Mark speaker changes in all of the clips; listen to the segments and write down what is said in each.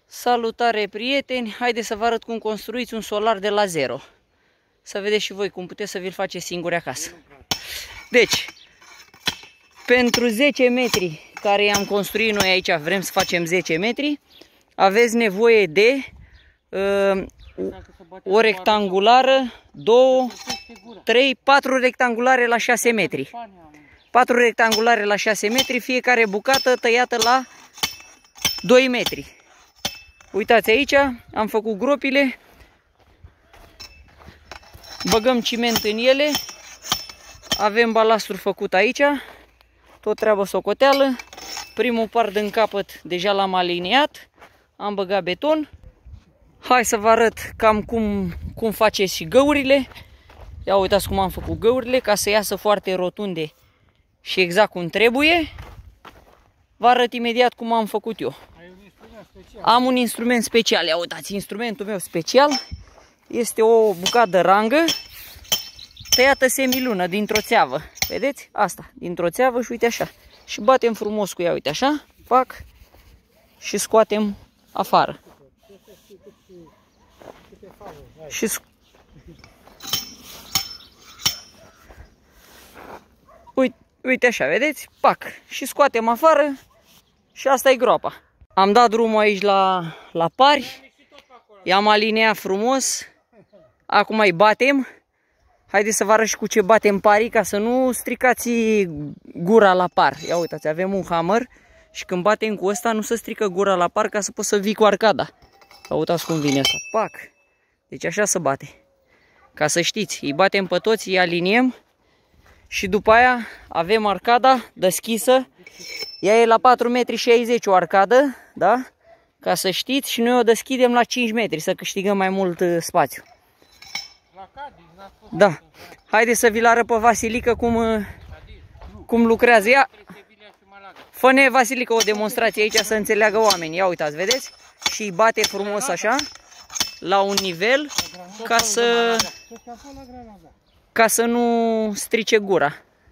Speaker 1: Salutare prieteni, haideți să vă arăt cum construiți un solar de la zero. Să vedeți și voi cum puteți să vi-l faceți singuri acasă. Deci, pentru 10 metri care i-am construit noi aici, vrem să facem 10 metri, aveți nevoie de o rectangulară, 2, 3, 4 rectangulare la 6 metri. 4 rectangulare la 6 metri, fiecare bucată tăiată la 2 metri. Uitați aici, am făcut gropile, băgăm ciment în ele, avem balastru făcut aici, tot treabă socoteală. Primul par din capăt deja l-am aliniat, am băgat beton. Hai să vă arăt cam cum faceți și găurile. Ia uitați cum am făcut găurile ca să iasă foarte rotunde și exact cum trebuie. Vă arăt imediat cum am făcut eu. Am un instrument special. Ia uitați, instrumentul meu special este o bucată de rangă tăiată semilună dintr-o țeavă. Vedeți? Asta, dintr-o țeavă și uite așa. Și batem frumos cu ea, uite așa, fac și scoatem afară. Și uite așa, vedeți? Pac. Și scoatem afară și asta e groapa. Am dat drumul aici la pari, i-am aliniat frumos, acum îi batem. Haideți să vă arăt și cu ce batem parii ca să nu stricați gura la par. Ia uitați, avem un hammer și când batem cu ăsta nu se strică gura la par ca să poți să vii cu arcada. Ia uitați cum vine asta, pac. Deci așa se bate. Ca să știți, îi batem pe toți, îi aliniem și după aia avem arcada deschisă. Ea e la 4,60 m o arcadă, da? Ca să știți, și noi o deschidem la 5 metri să câștigăm mai mult spațiu. Da. Haideți să vi-l arăt pe Vasilică cum lucrează ea. Fă-ne, Vasilică, o demonstrație aici să înțeleagă oamenii. Ia uitați, vedeți? Și îi bate frumos așa, la un nivel, ca să nu strice gura.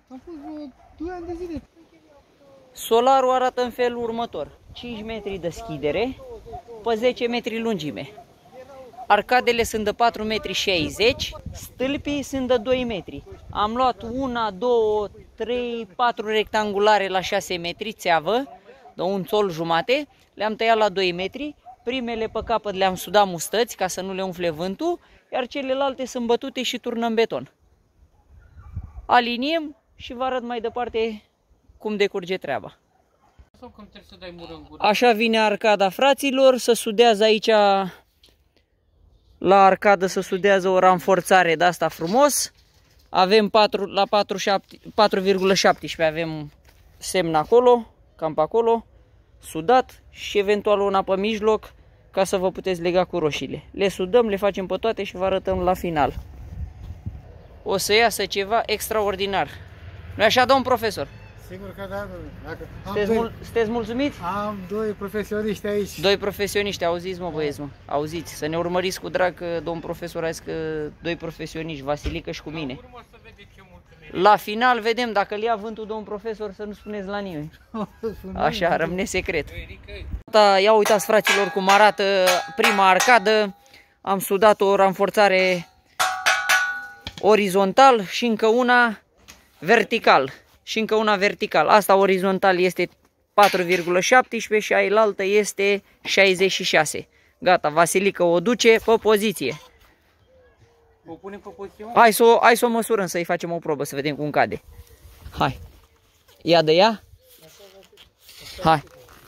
Speaker 1: Solarul arată în felul următor. 5 metri deschidere pe 10 metri lungime. Arcadele sunt de 4,60 m, stâlpii sunt de 2 metri. Am luat 1, 2, 3, 4 rectangulare la 6 metri, țeavă, de un țol jumate, le-am tăiat la 2 metri, primele pe capăt le-am sudat mustăți ca să nu le umfle vântul, iar celelalte sunt bătute și turnăm beton. Aliniem și vă arăt mai departe cum decurge treaba. Așa vine arcada, fraților, se sudează aici. La arcadă se sudează o ranforțare de asta frumos. Avem la 4,17 avem semn acolo, cam pe acolo, sudat și eventual una pe mijloc ca să vă puteți lega cu roșiile. Le sudăm, le facem pe toate și vă arătăm la final. O să iasă ceva extraordinar. Nu-i așa, domn profesor?
Speaker 2: Sigur că da, domnule.
Speaker 1: Sunteți mulțumiți?
Speaker 2: Am 2 profesioniști aici.
Speaker 1: 2 profesioniști, auziți mă băieți, mă. Auziți, să ne urmăriți cu drag că domn profesor a zis că 2 profesioniști, Vasilică și cu mine. La final vedem dacă îl ia vântul domn profesor, să nu spuneți la nimeni. Așa, rămâne secret. Ia uitați, fraților, cum arată prima arcadă. Am sudat o ranforțare orizontal și încă una vertical. Și încă una vertical. Asta orizontal este 4,17 și ailaltă este 66. Gata, Vasilică o duce pe poziție.
Speaker 2: O punem pe poziție?
Speaker 1: Hai să o măsurăm, să-i facem o probă, să vedem cum cade. Hai. Ia de ea. Hai.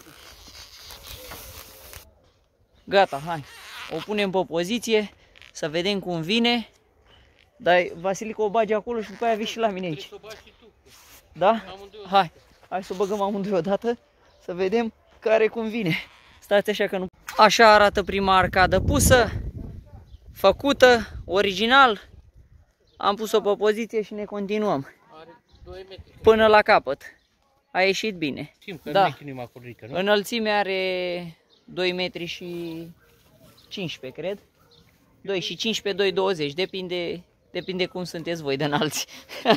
Speaker 1: Gata, hai. O punem pe poziție, să vedem cum vine. Dar Vasilică o bagi acolo și după aia vii și la mine aici. Da? Hai să o băgăm amândoi odată, să vedem care cum vine. Stați așa că nu... Așa arată prima arcadă pusă, făcută, original. Am pus-o pe poziție și ne continuăm. Până la capăt. A ieșit bine. Da. Înălțimea are 2 metri și 15, cred. 2 și 15, 2,20. Depinde cum sunteți voi de înalți.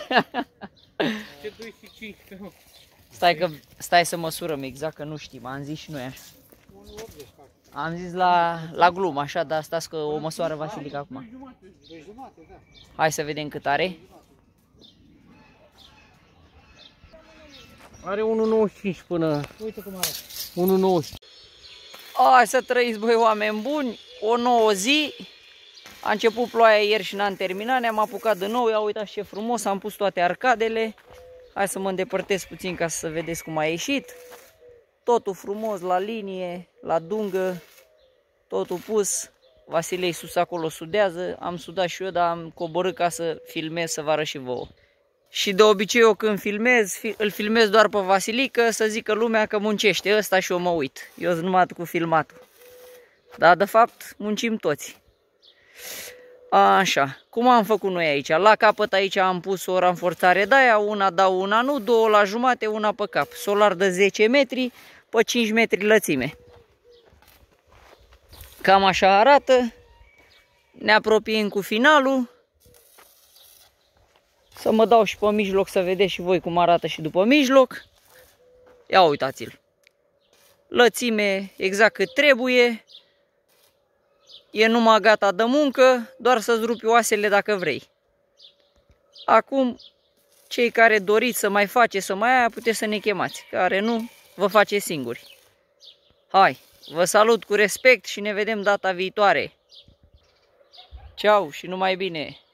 Speaker 2: Ce 2 și 15?
Speaker 1: Stai să măsurăm exact, că nu știm, am zis și noi așa.
Speaker 2: 1,80 fac.
Speaker 1: Am zis la glumă, așa, dar stați că o măsoară Vasilica acum.
Speaker 2: 2 jumate, da.
Speaker 1: Hai să vedem cât are.
Speaker 2: Are 1,95 până... Uite cum are. 1,90.
Speaker 1: Hai să trăiți, băi, oameni buni. O nouă zi. A început ploaia ieri și n-am terminat. Ne-am apucat de nou. Ia uitați ce frumos. Am pus toate arcadele. Hai să mă îndepărtez puțin ca să vedeți cum a ieșit. Totul frumos, la linie, la dungă. Totul pus. Vasilei sus acolo sudează. Am sudat și eu, dar am coborât ca să filmez, să vă arăt și vouă. Și de obicei eu când filmez, îl filmez doar pe Vasilică, să zică lumea că muncește ăsta și eu mă uit. Eu sunt numai cu filmatul. Dar de fapt muncim toți. Așa, cum am făcut noi aici? La capăt aici am pus o ranforțare de aia, una da, una nu, 2 la jumate, una pe cap. Solar de 10 metri pe 5 metri lățime. Cam așa arată. Ne apropiem cu finalul. Să mă dau și pe mijloc să vedeți și voi cum arată și după mijloc. Ia uitați-l. Lățime exact cât trebuie. E numai gata de muncă, doar să-ți rupi oasele dacă vrei. Acum, cei care doriți să mai faceți, să mai aia, puteți să ne chemați. Care nu, vă faceți singuri. Hai, vă salut cu respect și ne vedem data viitoare. Ceau și numai bine!